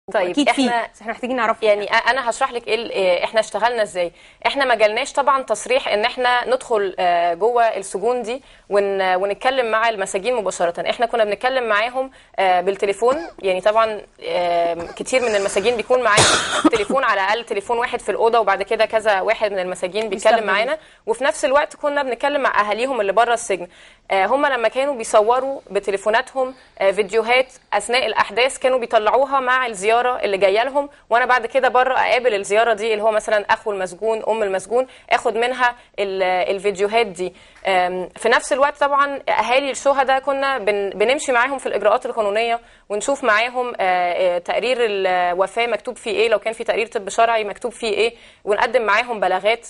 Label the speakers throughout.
Speaker 1: طيب
Speaker 2: اكيد احنا محتاجين نعرف
Speaker 1: يعني انا هشرح لك ايه احنا اشتغلنا ازاي. احنا ما جالناش طبعا تصريح ان احنا ندخل جوه السجون دي ونتكلم مع المساجين مباشره. احنا كنا بنتكلم معاهم بالتليفون. يعني طبعا كتير من المساجين بيكون معاهم تليفون، على الاقل تليفون واحد في الاوضه، وبعد كده كذا واحد من المساجين بيتكلم معانا، وفي نفس الوقت كنا بنتكلم مع اهاليهم اللي بره السجن. هم لما كانوا بيصوروا بتليفوناتهم فيديوهات اثناء الاحداث كانوا بيطلعوها مع الزياره اللي جايه لهم، وانا بعد كده بره اقابل الزياره دي اللي هو مثلا اخو المسجون، ام المسجون، اخد منها الفيديوهات دي. في نفس الوقت طبعا اهالي الشهداء كنا بنمشي معاهم في الاجراءات القانونيه، ونشوف معاهم تقرير الوفاه مكتوب فيه ايه، لو كان في تقرير طب شرعي مكتوب فيه ايه، ونقدم معاهم بلاغات.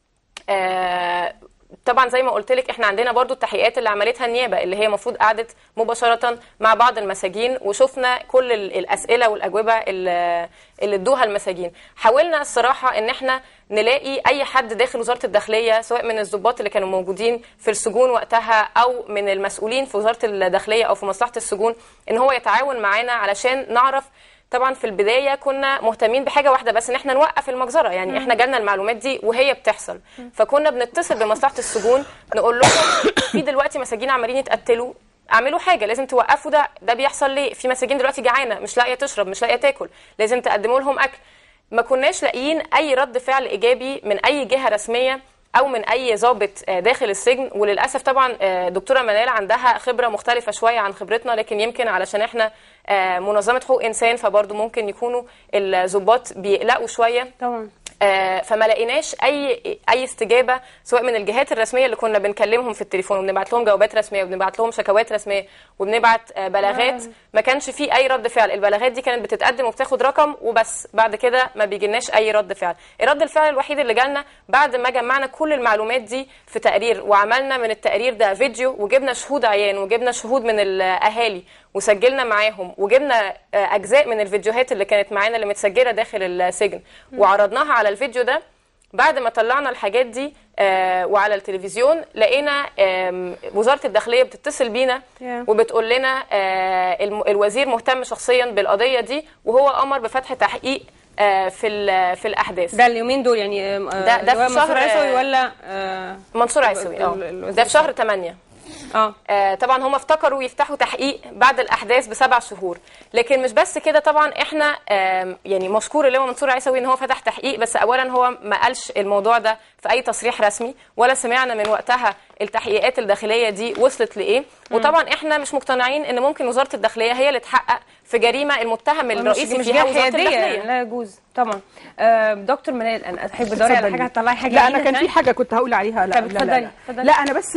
Speaker 1: طبعا زي ما قلت لك احنا عندنا برضو التحقيقات اللي عملتها النيابه، اللي هي المفروض قعدت مباشره مع بعض المساجين، وشفنا كل الاسئله والاجوبه اللي ادوها المساجين. حاولنا الصراحه ان احنا نلاقي اي حد داخل وزاره الداخليه، سواء من الضباط اللي كانوا موجودين في السجون وقتها او من المسؤولين في وزاره الداخليه او في مصلحه السجون، ان هو يتعاون معانا علشان نعرف. طبعا في البدايه كنا مهتمين بحاجه واحده بس، ان احنا نوقف المجزره. يعني احنا جالنا المعلومات دي وهي بتحصل، فكنا بنتصل بمصلحه السجون نقول لهم في دلوقتي مساجين عمالين يتقتلوا، اعملوا حاجه، لازم توقفوا ده بيحصل ليه؟ في مساجين دلوقتي جعانه مش لاقيه تشرب، مش لاقيه تاكل، لازم تقدموا لهم اكل. ما كناش لاقيين اي رد فعل ايجابي من اي جهه رسميه او من اي ضابط داخل السجن. وللاسف طبعا دكتوره منال عندها خبره مختلفه شويه عن خبرتنا، لكن يمكن علشان احنا منظمه حقوق انسان فبرضه ممكن يكونوا الضباط بيقلقوا شويه
Speaker 2: طبعا.
Speaker 1: فما لقيناش اي استجابه، سواء من الجهات الرسميه اللي كنا بنكلمهم في التليفون وبنبعت لهم جوابات رسميه وبنبعت لهم شكوات رسميه وبنبعت بلاغات، ما كانش في اي رد فعل. البلاغات دي كانت بتتقدم وبتاخد رقم وبس، بعد كده ما بيجيلناش اي رد فعل. الرد الفعل الوحيد اللي جالنا بعد ما جمعنا كل المعلومات دي في تقرير، وعملنا من التقرير ده فيديو، وجبنا شهود عيان وجبنا شهود من الاهالي وسجلنا معاهم، وجبنا اجزاء من الفيديوهات اللي كانت معانا اللي متسجله داخل السجن وعرضناها على الفيديو ده. بعد ما طلعنا الحاجات دي وعلى التلفزيون، لقينا وزاره الداخليه بتتصل بينا وبتقول لنا الوزير مهتم شخصيا بالقضيه دي، وهو امر بفتح تحقيق في الاحداث.
Speaker 2: ده اليومين دول يعني
Speaker 1: ده في شهر
Speaker 2: عيسوي ولا
Speaker 1: منصور عيسوي؟ ده في شهر 8. طبعا هم افتكروا يفتحوا تحقيق بعد الاحداث ب7 شهور، لكن مش بس كده. طبعا احنا يعني مشكور اللي هو منصور عيسوي ان هو فتح تحقيق، بس اولا هو ما قالش الموضوع ده في اي تصريح رسمي، ولا سمعنا من وقتها التحقيقات الداخليه دي وصلت لايه. وطبعا احنا مش مقتنعين ان ممكن وزاره الداخليه هي اللي تحقق في جريمه المتهم الرئيسي فيها وزاره الداخليه.
Speaker 2: لا يجوز طبعا. دكتور منال، انا احب ادوري على حاجه هتطلعي حاجه.
Speaker 3: لا انا كان في حاجه كنت هقول عليها. لا
Speaker 2: اتفضلي.
Speaker 3: لا انا بس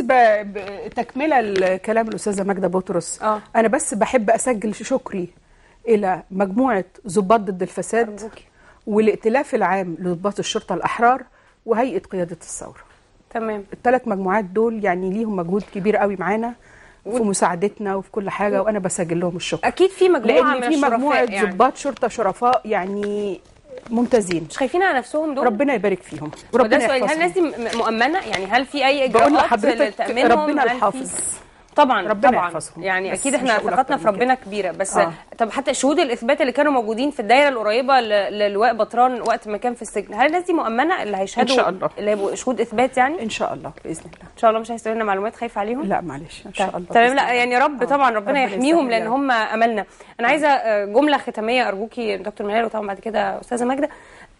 Speaker 3: تكمله الكلام الاستاذه ماجده بطرس. انا بس بحب اسجل شكري الى مجموعه ضباط ضد الفساد والائتلاف العام لضباط الشرطه الاحرار وهيئه قياده الثوره.
Speaker 2: تمام.
Speaker 3: ال3 مجموعات دول يعني ليهم مجهود كبير قوي معانا في مساعدتنا وفي كل حاجه، وانا بسجل لهم الشكر.
Speaker 2: اكيد في مجموعه من
Speaker 3: في مجموعه ضباط شرطه شرفاء يعني ممتازين،
Speaker 2: مش خايفين على نفسهم دول.
Speaker 3: ربنا يبارك فيهم وربنا يحفظهم.
Speaker 2: هل الناس دي مؤمنه؟ يعني هل في اي اجراءات لتامينهم؟
Speaker 3: ربنا الحافظ
Speaker 2: طبعا
Speaker 3: ربنا يحفظهم.
Speaker 2: يعني اكيد احنا ثقتنا في ربنا كبيره، بس طب حتى شهود الاثبات اللي كانوا موجودين في الدايره القريبه للواء بطران وقت ما كان في السجن، هل الناس دي مؤمنه اللي هيشهدوا
Speaker 3: ان شاء الله،
Speaker 2: اللي هيبقوا شهود اثبات؟ يعني ان
Speaker 3: شاء الله باذن الله.
Speaker 2: ان شاء الله مش هيستوي لنا معلومات خايفه عليهم.
Speaker 3: لا معلش ان شاء الله.
Speaker 2: تمام. لا يعني رب طبعا ربنا يحميهم لان هم املنا. انا عايزه جمله ختاميه ارجوكي دكتور منال، وطبعا بعد كده استاذه ماجده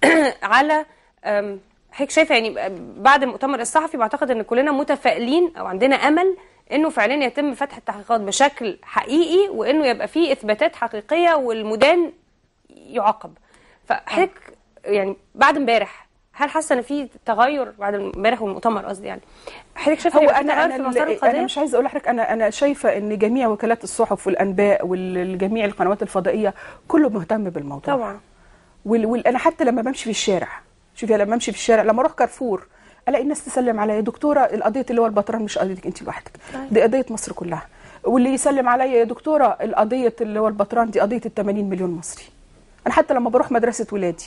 Speaker 2: على حضرتك شايفه يعني بعد المؤتمر الصحفي بعتقد ان كلنا متفائلين او عندنا امل انه فعلا يتم فتح التحقيقات بشكل حقيقي، وانه يبقى فيه اثباتات حقيقيه والمدان يعاقب. فحضرتك يعني بعد امبارح هل حاسه ان في تغير بعد امبارح والمؤتمر قصدي؟ يعني حضرتك شايفه
Speaker 3: هو
Speaker 2: انا
Speaker 3: مش عايزه اقول لحضرتك انا شايفه ان جميع وكالات الصحف والانباء والجميع القنوات الفضائيه كله مهتم بالموضوع
Speaker 2: طبعا.
Speaker 3: انا حتى لما بمشي في الشارع، شوفي لما امشي في الشارع، لما اروح كارفور الاقي الناس تسلم عليا، يا دكتوره القضيه اللي هو البطران مش قضيتك انت لوحدك، دي قضيه مصر كلها. واللي يسلم عليا يا دكتوره القضيه اللي هو البطران دي قضيه ال80 مليون مصري. انا حتى لما بروح مدرسه ولادي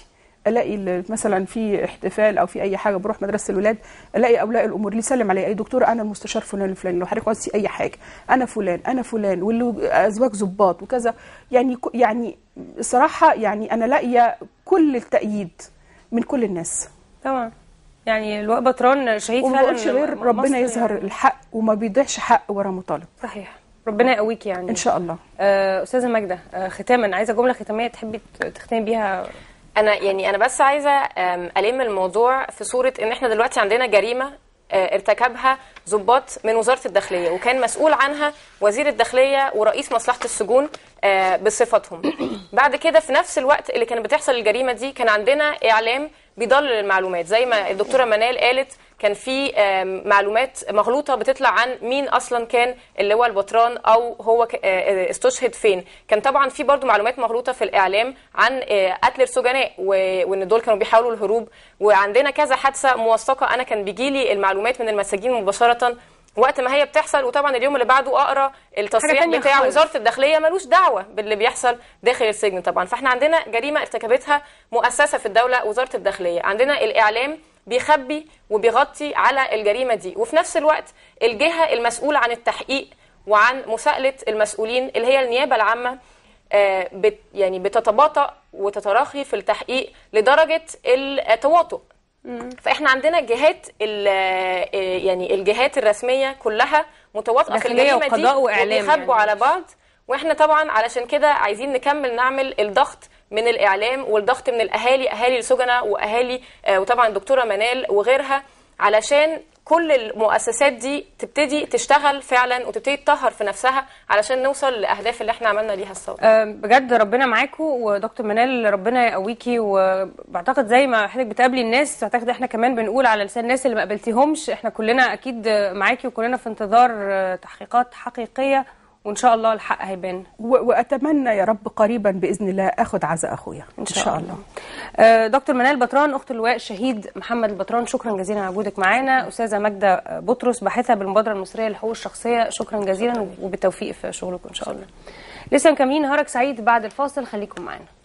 Speaker 3: الاقي مثلا في احتفال او في اي حاجه بروح مدرسه الولاد، الاقي اولياء الامور اللي يسلم علي اي دكتور انا المستشار فلان الفلاني، لو حضرتك عاوزتي اي حاجه انا فلان انا فلان، واللي ازواج ضباط وكذا. يعني صراحه يعني انا لاقيه كل التأييد من كل الناس.
Speaker 2: طبعا يعني اللواء بطران شهيد فعلا،
Speaker 3: وما بقولش غير ربنا يظهر يعني الحق وما بيضيعش حق ورا مطالب.
Speaker 2: صحيح، ربنا يقويك يعني
Speaker 3: ان شاء الله.
Speaker 2: استاذه ماجده، ختاما عايزه جمله ختاميه تحبي تختمي بيها.
Speaker 1: انا بس عايزه الم الموضوع في صوره ان احنا دلوقتي عندنا جريمه ارتكبها ضباط من وزاره الداخليه، وكان مسؤول عنها وزير الداخليه ورئيس مصلحه السجون بصفتهم. بعد كده في نفس الوقت اللي كانت بتحصل الجريمه دي كان عندنا اعلام بيضلل المعلومات، زي ما الدكتوره منال قالت كان في معلومات مغلوطه بتطلع عن مين اصلا كان اللواء البطران او هو استشهد فين. كان طبعا في برضو معلومات مغلوطه في الاعلام عن قتل السجناء وان دول كانوا بيحاولوا الهروب، وعندنا كذا حادثه موثقه. انا كان بيجي لي المعلومات من المساجين مباشره وقت ما هي بتحصل، وطبعا اليوم اللي بعده اقرا التصريح بتاع وزاره الداخليه ملوش دعوه باللي بيحصل داخل السجن طبعا. فاحنا عندنا جريمه ارتكبتها مؤسسه في الدوله وزاره الداخليه، عندنا الاعلام بيخبي وبيغطي على الجريمه دي، وفي نفس الوقت الجهه المسؤوله عن التحقيق وعن مساءله المسؤولين اللي هي النيابه العامه يعني بتتباطأ وتتراخي في التحقيق لدرجه التواطؤ. فاحنا عندنا جهات يعني الجهات الرسميه كلها متواطئه في الجريمه دي وبيخبوا على بعض. واحنا طبعا علشان كده عايزين نكمل نعمل الضغط من الاعلام والضغط من اهالي السجناء واهالي وطبعا الدكتوره منال وغيرها، علشان كل المؤسسات دي تبتدي تشتغل فعلا وتبتدي تطهر في نفسها علشان نوصل للاهداف اللي احنا عملنا ليها الثوره.
Speaker 2: بجد ربنا معاكم، ودكتور منال ربنا يقويكي، وبعتقد زي ما حضرتك بتقابلي الناس اعتقد احنا كمان بنقول على لسان الناس اللي ما قابلتيهمش احنا كلنا اكيد معاكي، وكلنا في انتظار تحقيقات حقيقيه، وان شاء الله الحق هيبان.
Speaker 3: واتمنى يا رب قريبا باذن الله اخد عزاء اخويا
Speaker 2: ان شاء الله. دكتور منال بطران اخت اللواء الشهيد محمد البطران، شكرا جزيلا على وجودك معانا. استاذه ماجده بطرس باحثه بالمبادره المصريه للحقوق الشخصيه، شكرا جزيلا وبالتوفيق في شغلكم ان شاء الله. لسه مكملين نهارك سعيد بعد الفاصل، خليكم معانا.